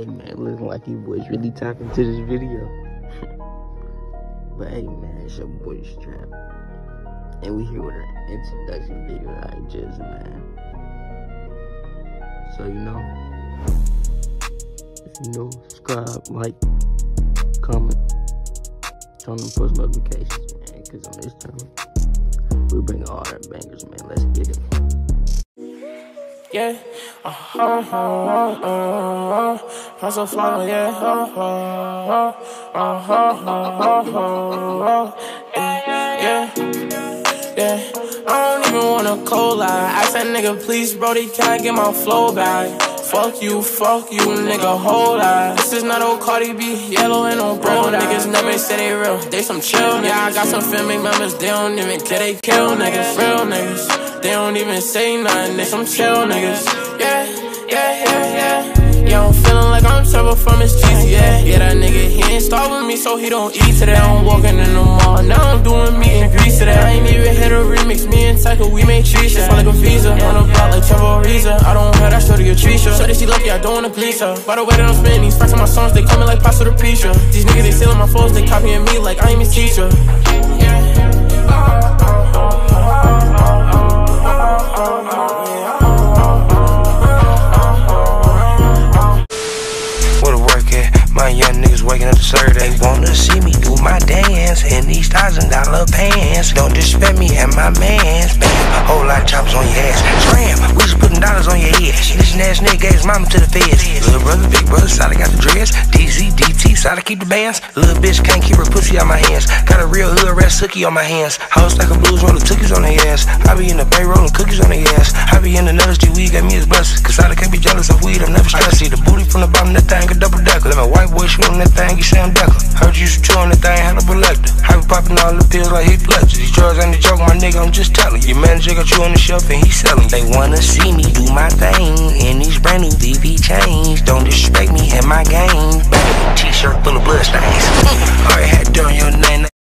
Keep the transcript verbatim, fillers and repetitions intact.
man, looking like you boys really talking to this video. But hey man, it's your boy Strap. And we here with our introduction video, I just man. So you know, if you know, subscribe, like, comment, turn on post notifications, man, cause on this channel, we bring all our bangers, man. Let's get it. Yeah, uh huh, uh huh, uh huh, I'm so fly, yeah, uh huh, uh huh, uh huh, yeah, yeah. I don't even wanna cold lie. Ask that nigga, please, bro, they can't get my flow back. Fuck you, fuck you, nigga, hold up. This is not old Cardi B, yellow and no brown. Niggas never say they real, they some chill. Yeah, I got some family members, they don't even care, they kill niggas, real niggas. They don't even say nothing, they some chill niggas. Yeah, yeah, yeah, yeah. Yeah, I'm feeling like I'm trouble from his G T, yeah. Yeah, that nigga, he ain't start with me, so he don't eat today. I'm walking in the mall, now I'm doing meat and grease today. I ain't even hit a remix, me and Tycho, we make trees. Just like a visa, on the block like Trevor Ariza. I don't hear that shorty a treasure. So that she lucky, I don't wanna please her. By the way that I'm spinning these facts on my songs, they coming like pasta to pizza. These niggas, they stealing my flows, they copying me like I ain't his teacher. Yeah. My young niggas waking up to serve. They wanna see me do my dance in these thousand dollar pants. Don't disrespect me and my mans. Bam, whole lot of choppers on your ass. Scram, we just putting dollars on your head. This ass nigga gave his mama to the feds. Little brother, big brother, side I got the dreads. D Z, D T, side I keep the bands. Little bitch can't keep her pussy out my hands. Got a real hood rat sookie on my hands. House like a blues rolling cookies on their ass. I be in the bay rolling cookies on their ass. I be in the nuts, G weed got me as blessed. Cause I can't be jealous of weed, I'm never stressed. See the booty from the bottom, that thing a double decker. Let my white boy shoot on that thing, you Sam Decker. Heard you used to chew on that thing, had a selector. I be popping all the pills like Heath Ledger. These drugs ain't a joke, my nigga, I'm just telling you. Your manager got you on the shelf and he selling. They wanna see me do my thing in these brand new V V chains. Don't disrespect me and my game. T-shirt full of blood stains.